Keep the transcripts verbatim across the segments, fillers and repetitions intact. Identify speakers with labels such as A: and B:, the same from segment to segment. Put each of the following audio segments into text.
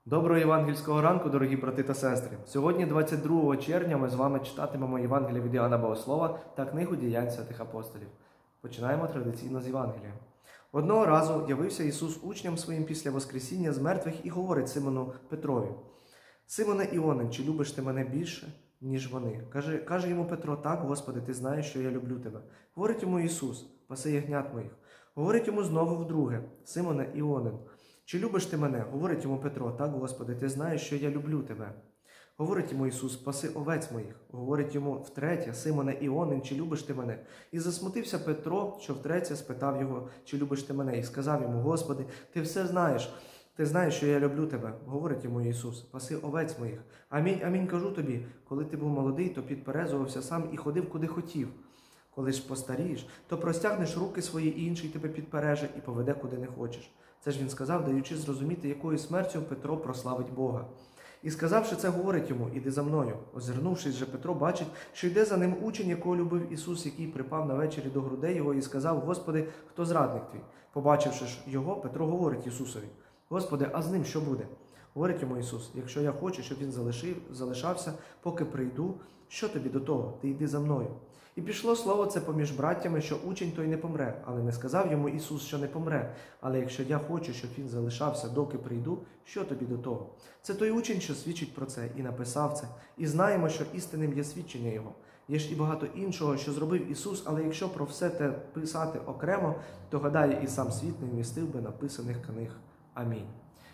A: Доброго євангельського ранку, дорогі брати та сестри! Сьогодні, двадцять другого червня, ми з вами читатимемо Євангелія від Іоанна Богослова та книгу «Діянь святих апостолів». Починаємо традиційно з Євангелія. Одного разу явився Ісус учням своїм після Воскресіння з мертвих і говорить Симону Петрові: «Симоне Іонин, чи любиш ти мене більше, ніж вони?» Каже, каже йому Петро: «Так, Господи, ти знаєш, що я люблю тебе». Говорить йому Ісус: «Паси ягнят моїх». Говорить йому знову вдруге: «Симоне Іонин, чи любиш ти мене?» Говорить йому Петро: «Так, Господи, ти знаєш, що я люблю тебе». Говорить йому Ісус: «Паси овець моїх». Говорить йому втретє: «Симоне Іонин, чи любиш ти мене?» І засмутився Петро, що втретє спитав його: «Чи любиш ти мене?» І сказав йому: «Господи, ти все знаєш, ти знаєш, що я люблю тебе». Говорить йому Ісус: «Паси овець моїх. Амінь, амінь кажу тобі, коли ти був молодий, то підперезувався сам і ходив, куди хотів. Коли ж постарієш, то простягнеш руки свої, і інший тебе підпереже і поведе, куди не хочеш». Це ж він сказав, даючи зрозуміти, якою смертю Петро прославить Бога. І сказавши це, говорить йому: «Іди за мною». Озирнувшись же, Петро бачить, що йде за ним учень, якого любив Ісус, який припав на вечері до грудей його і сказав: «Господи, хто зрадник твій?» Побачивши ж його, Петро говорить Ісусові: «Господи, а з ним що буде?» Говорить йому Ісус: «Якщо я хочу, щоб він залишив, залишався, поки прийду, що тобі до того? Ти йди за мною». І пішло слово це поміж браттями, що учень той не помре. Але не сказав йому Ісус, що не помре. «Але якщо я хочу, щоб він залишався, доки прийду, що тобі до того?» Це той учень, що свідчить про це, і написав це. І знаємо, що істинним є свідчення його. Є ж і багато іншого, що зробив Ісус, але якщо про все те писати окремо, то, гадаю, і сам світ не вмістив би написаних книг. Амінь.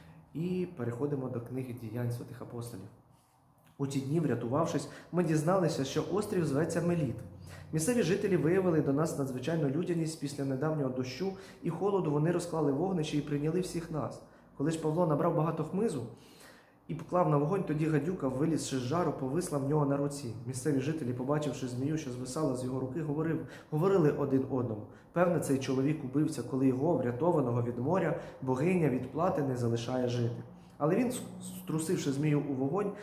A: І переходимо до книги «Діянь святих апостолів». У ті дні, врятувавшись, ми дізналися, що острів зветься Меліт. Місцеві жителі виявили до нас надзвичайну людяність після недавнього дощу і холоду. Вони розклали вогнище і прийняли всіх нас. Коли ж Павло набрав багато хмизу і поклав на вогонь, тоді гадюка, вилізши з жару, повисла в нього на руці. Місцеві жителі, побачивши змію, що звисала з його руки, говорив, говорили один одному: «Певне, цей чоловік убивця, коли його, врятованого від моря, богиня від плати не залишає жити». Але він, струсивши змію у вогонь,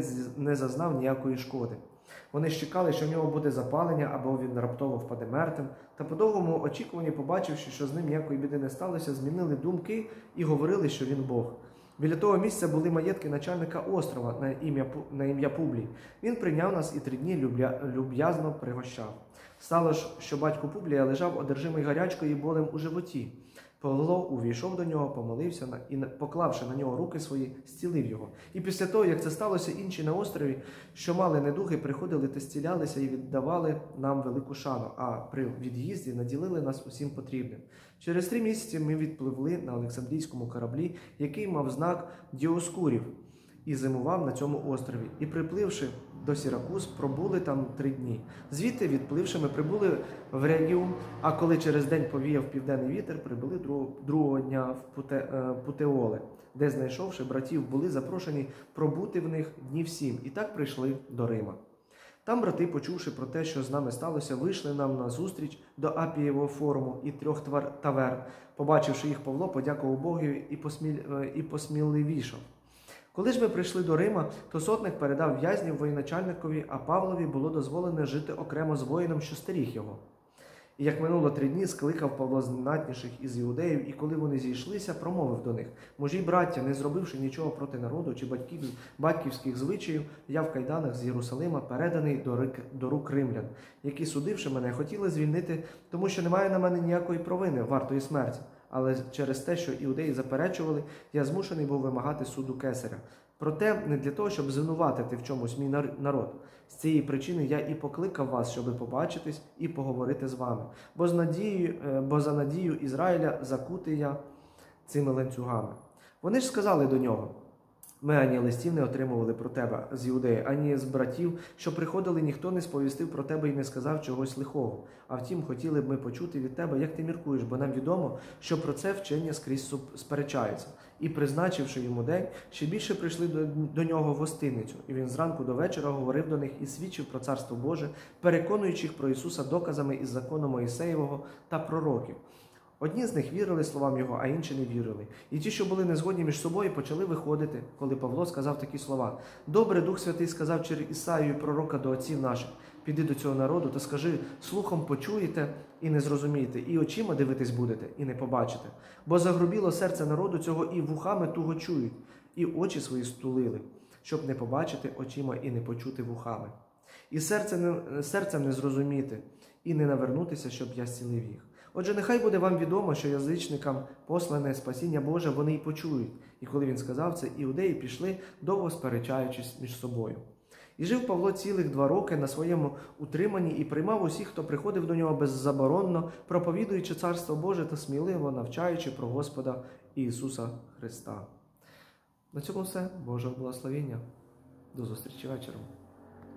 A: не зазнав ніякої шкоди. Вони ж чекали, що в нього буде запалення, або він раптово впаде мертвим. Та по довгому очікуванні, побачивши, що з ним ніякої біди не сталося, змінили думки і говорили, що він Бог. Біля того місця були маєтки начальника острова на ім'я, на ім'я Публій. Він прийняв нас і три дні люб'я, люб'язно пригощав. Стало ж, що батько Публія лежав одержимий гарячкою і болем у животі. Павло увійшов до нього, помолився і, поклавши на нього руки свої, зцілив його. І після того, як це сталося, інші на острові, що мали недуги, приходили та зцілялися і віддавали нам велику шану, а при від'їзді наділили нас усім потрібним. Через три місяці ми відпливли на Олександрійському кораблі, який мав знак Діоскурів, і зимував на цьому острові. І припливши до Сіракуз, пробули там три дні. Звідти, відпливши, ми прибули в Регіум, а коли через день повіяв південний вітер, прибули другого дня в Путе, Путеоле, де, знайшовши братів, були запрошені пробути в них днів сім, і так прийшли до Рима. Там брати, почувши про те, що з нами сталося, вийшли нам на зустріч до Апієвого форуму і трьох таверн. Побачивши їх, Павло подякував Богові і, посміль... і посміливішав. Коли ж ми прийшли до Рима, то сотник передав в'язнів воєначальникові, а Павлові було дозволено жити окремо з воїном, що стеріг його. І як минуло три дні, скликав Павло знатніших із іудеїв, і коли вони зійшлися, промовив до них: «Мужі й браття, не зробивши нічого проти народу чи батьків, батьківських звичаїв, я в кайданах з Єрусалима переданий до, рик, до рук римлян, які, судивши мене, хотіли звільнити, тому що немає на мене ніякої провини, вартої смерті. Але через те, що іудеї заперечували, я змушений був вимагати суду кесаря. Проте не для того, щоб звинуватити в чомусь мій народ. З цієї причини я і покликав вас, щоб побачитись і поговорити з вами. Бо, з надією, бо за надію Ізраїля закутий я цими ланцюгами». Вони ж сказали до нього: «Ми ані листів не отримували про тебе з Іудеї, ані з братів, що приходили, ніхто не сповістив про тебе і не сказав чогось лихого. А втім, хотіли б ми почути від тебе, як ти міркуєш, бо нам відомо, що про це вчення скрізь сперечаються». І, призначивши йому день, ще більше прийшли до, до нього в гостиницю. І він зранку до вечора говорив до них і свідчив про Царство Боже, переконуючи їх про Ісуса доказами із закону Моїсеєвого та пророків. Одні з них вірили словам його, а інші не вірили. І ті, що були незгодні між собою, почали виходити, коли Павло сказав такі слова: «Добре, Дух Святий сказав через Ісаїю, пророка, до отців наших: піди до цього народу та скажи, слухом почуєте і не зрозумієте, і очима дивитись будете, і не побачите. Бо загрубіло серце народу цього, і вухами туго чують, і очі свої стулили, щоб не побачити очима і не почути вухами. І серце не, серцем не зрозуміти, і не навернутися, щоб я зцілив їх. Отже, нехай буде вам відомо, що язичникам послане спасіння Боже вони й почують. І коли він сказав це, іудеї пішли, довго сперечаючись між собою. І жив Павло цілих два роки на своєму утриманні і приймав усіх, хто приходив до нього беззаборонно, проповідуючи Царство Боже та сміливо навчаючи про Господа Ісуса Христа. На цьому все. Божого благословення. До зустрічі вечором.